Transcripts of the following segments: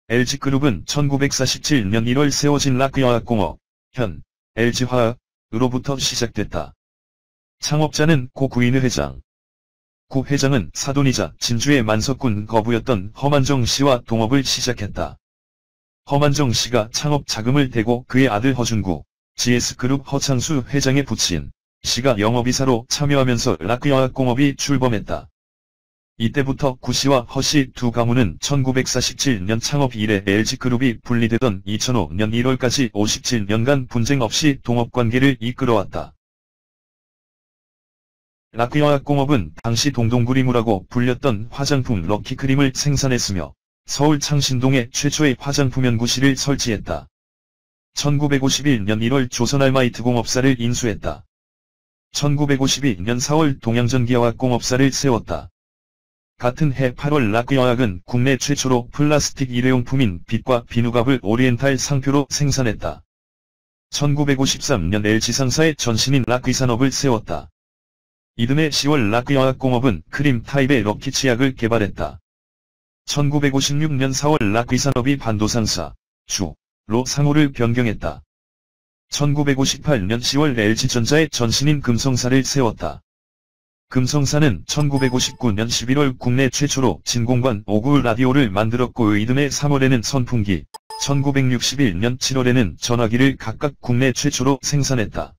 LG그룹은 1947년 1월 세워진 락크화학공업, 현 LG화학으로부터 시작됐다. 창업자는 고 구인의 회장. 고 회장은 사돈이자 진주의 만석군 거부였던 허만정 씨와 동업을 시작했다. 허만정 씨가 창업 자금을 대고 그의 아들 허준구, GS그룹 허창수 회장의 부친 씨가 영업이사로 참여하면서 락크화학공업이 출범했다. 이때부터 구 씨와 허 씨 두 가문은 1947년 창업 이래 LG그룹이 분리되던 2005년 1월까지 57년간 분쟁 없이 동업관계를 이끌어왔다. 락크화학공업은 당시 동동구리무라고 불렸던 화장품 럭키크림을 생산했으며 서울 창신동에 최초의 화장품 연구실을 설치했다. 1951년 1월 조선알마이트공업사를 인수했다. 1952년 4월 동양전기화학공업사를 세웠다. 같은 해 8월 락크화학은 국내 최초로 플라스틱 일회용품인 빛과 비누갑을 오리엔탈 상표로 생산했다. 1953년 LG상사의 전신인 락크산업을 세웠다. 이듬해 10월 락크화학공업은 크림 타입의 럭키 치약을 개발했다. 1956년 4월 락크산업이 반도상사, 주로 상호를 변경했다. 1958년 10월 LG전자의 전신인 금성사를 세웠다. 금성사는 1959년 11월 국내 최초로 진공관 5구 라디오를 만들었고 이듬해 3월에는 선풍기, 1961년 7월에는 전화기를 각각 국내 최초로 생산했다.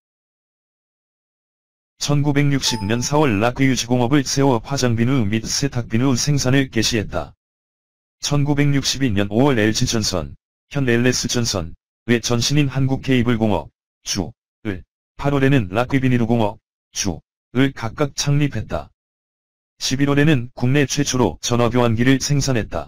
1960년 4월 락크유지공업을 세워 화장비누 및 세탁비누 생산을 개시했다. 1962년 5월 LG전선, 현 LS전선의 전신인 한국케이블공업, 주을, 8월에는 락크비니루공업, 주을 각각 창립했다. 11월에는 국내 최초로 전화교환기를 생산했다.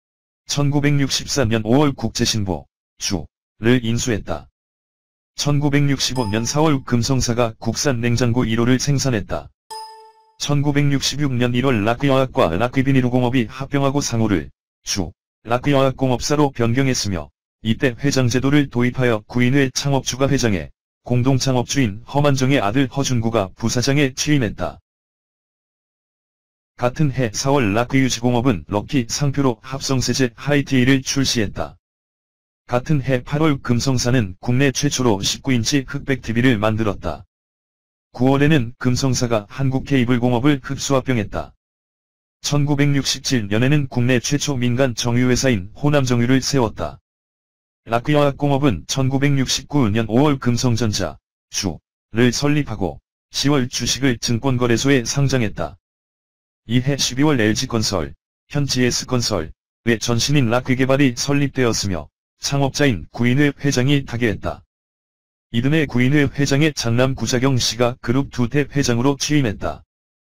1964년 5월 국제신보, 주를 인수했다. 1965년 4월 금성사가 국산 냉장고 1호를 생산했다. 1966년 1월 락크화학과 락크비니루공업이 합병하고 상호를 락크화학공업사로 변경했으며 이때 회장제도를 도입하여 구인회 창업주가 회장에 공동창업주인 허만정의 아들 허준구가 부사장에 취임했다. 같은 해 4월 락크유지공업은 럭키 상표로 합성세제 하이티를 출시했다. 같은 해 8월 금성사는 국내 최초로 19인치 흑백 TV를 만들었다. 9월에는 금성사가 한국케이블공업을 흡수합병했다. 1967년에는 국내 최초 민간 정유회사인 호남정유를 세웠다. 락크화학공업은 1969년 5월 금성전자, 주를 설립하고 10월 주식을 증권거래소에 상장했다. 이해 12월 LG건설, 현 GS건설의 전신인 락크개발이 설립되었으며 창업자인 구인회 회장이 타계했다. 이듬해 구인회 회장의 장남 구자경 씨가 그룹 두대 회장으로 취임했다.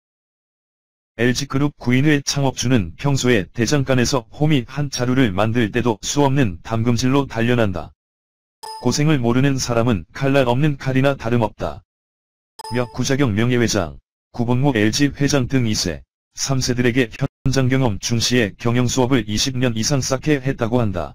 LG그룹 구인회 창업주는 평소에 대장간에서 홈이 한 자루를 만들 때도 수없는 담금질로 단련한다. 고생을 모르는 사람은 칼날 없는 칼이나 다름없다. 며 구자경 명예회장, 구본모 LG 회장 등 2세, 3세들에게 현장 경험 중시의 경영수업을 20년 이상 쌓게 했다고 한다.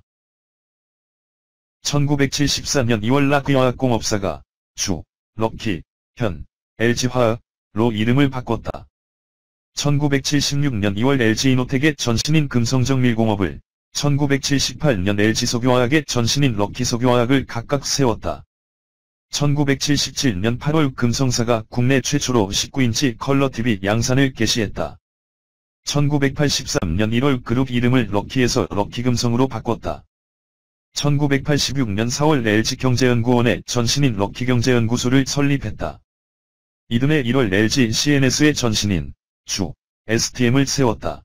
1974년 2월 락크화학공업사가 럭키, 현 LG화학로 이름을 바꿨다. 1976년 2월 LG이노텍의 전신인 금성정밀공업을, 1978년 LG석유화학의 전신인 럭키석유화학을 각각 세웠다. 1977년 8월 금성사가 국내 최초로 19인치 컬러 TV 양산을 개시했다. 1983년 1월 그룹 이름을 럭키에서 럭키금성으로 바꿨다. 1986년 4월 LG경제연구원의 전신인 럭키경제연구소를 설립했다. 이듬해 1월 LG CNS의 전신인 STM을 세웠다.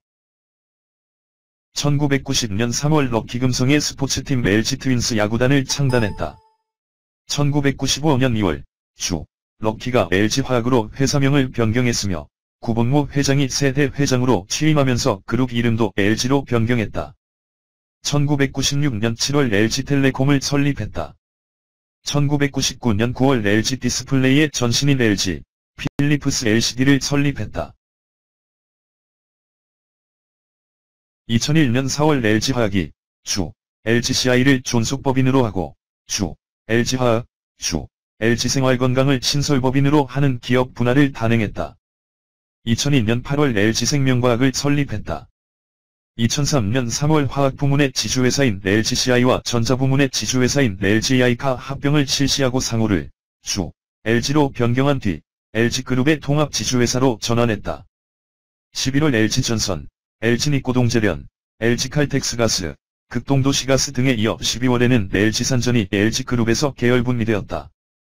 1990년 3월 럭키금성의 스포츠팀 LG트윈스 야구단을 창단했다. 1995년 2월 럭키가 LG화학으로 회사명을 변경했으며 구본모 회장이 세대 회장으로 취임하면서 그룹 이름도 LG로 변경했다. 1996년 7월 LG텔레콤을 설립했다. 1999년 9월 LG디스플레이의 전신인 LG 필리프스 LCD를 설립했다. 2001년 4월 LG화학이 LGCI를 존속법인으로 하고 LG화학, LG생활건강을 신설법인으로 하는 기업 분할을 단행했다. 2002년 8월 LG생명과학을 설립했다. 2003년 3월 화학부문의 지주회사인 LGCI와 전자부문의 지주회사인 LGAI가 합병을 실시하고 상호를 주 LG로 변경한 뒤 LG그룹의 통합 지주회사로 전환했다. 11월 LG전선, LG니코동재련, LG칼텍스가스, 극동도시가스 등에 이어 12월에는 LG산전이 LG그룹에서 계열 분리되었다.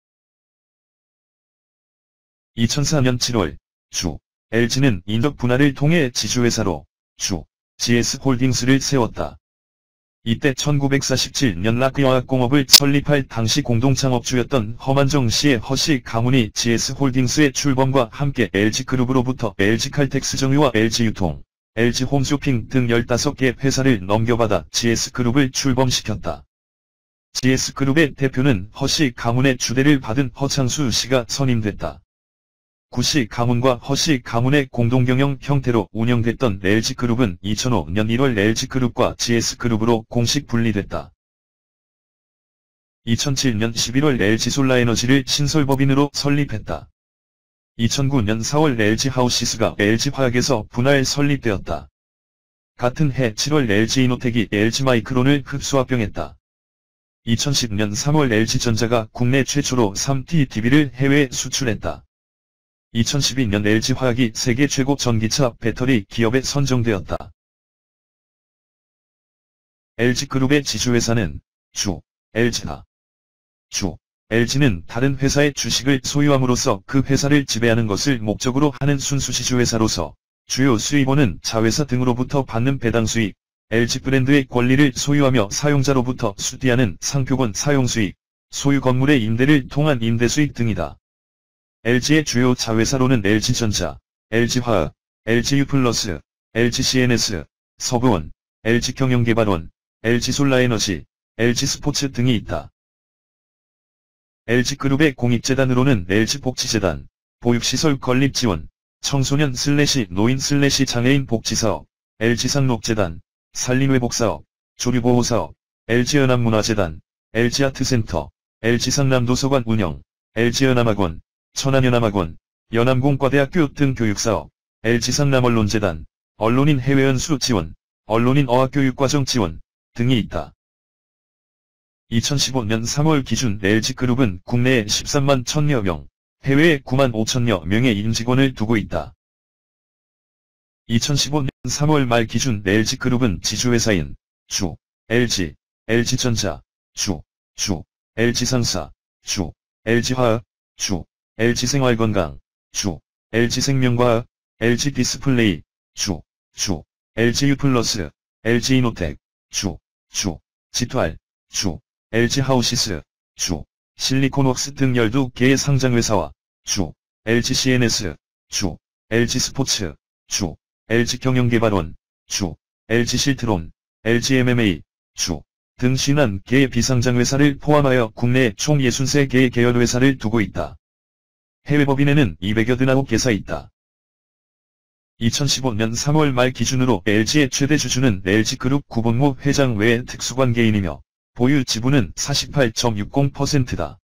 2004년 7월 주 LG는 인적 분할을 통해 지주회사로 주 GS홀딩스를 세웠다. 이때 1947년 라크여학공업을 설립할 당시 공동창업주였던 허만정 씨의 허씨 가문이 GS홀딩스의 출범과 함께 LG그룹으로부터 LG칼텍스정유와 LG유통, LG홈쇼핑 등 15개 회사를 넘겨받아 GS그룹을 출범시켰다. GS그룹의 대표는 허씨 가문의 주대를 받은 허창수 씨가 선임됐다. 구씨 가문과 허씨 가문의 공동경영 형태로 운영됐던 LG그룹은 2005년 1월 LG그룹과 GS그룹으로 공식 분리됐다. 2007년 11월 LG솔라에너지를 신설법인으로 설립했다. 2009년 4월 LG하우시스가 LG화학에서 분할 설립되었다. 같은 해 7월 LG이노텍이 LG마이크론을 흡수합병했다. 2010년 3월 LG전자가 국내 최초로 3TDB를 해외에 수출했다. 2012년 LG화학이 세계 최고 전기차 배터리 기업에 선정되었다. LG그룹의 지주회사는 주 LG다. 주 LG는 다른 회사의 주식을 소유함으로써 그 회사를 지배하는 것을 목적으로 하는 순수 지주회사로서 주요 수입원은 자회사 등으로부터 받는 배당 수익, LG 브랜드의 권리를 소유하며 사용자로부터 수취하는 상표권 사용 수익, 소유 건물의 임대를 통한 임대 수익 등이다. LG의 주요 자회사로는 LG전자, LG화학, LG유플러스, LGCNS, 서부원, LG경영개발원, LG솔라에너지, LG스포츠 등이 있다. LG그룹의 공익재단으로는 LG복지재단, 보육시설 건립지원, 청소년/노인/장애인 복지사업, LG상록재단, 산림회복사업, 조류보호사업, LG연합문화재단, LG아트센터, LG상남도서관 운영, LG연합학원, 천안연합학원, 연암공과대학교 등 교육사업, LG상남언론재단, 언론인 해외연수 지원, 언론인 어학교육과정 지원 등이 있다. 2015년 3월 기준 LG그룹은 국내에 13만 1000여 명, 해외에 9만 5천여 명의 임직원을 두고 있다. 2015년 3월 말 기준 LG그룹은 지주회사인 주 LG, LG전자, 주 LG상사, 주 LG화학, 주 LG생활건강, 주 LG생명과학, LG디스플레이, 주 LG유플러스, LG이노텍, 주 지투알, 주 LG하우시스, 주 실리콘웍스 등 12개의 상장회사와 주 LGCNS, 주 LG스포츠, 주 LG경영개발원, 주 LG실트론, LGMMA, 주 등 51개의 비상장회사를 포함하여 국내에 총 63개의 계열회사를 두고 있다. 해외법인에는 289개사 있다. 2015년 3월 말 기준으로 LG의 최대 주주는 LG그룹 구본무 회장 외에 특수관계인이며 보유 지분은 48.60%다.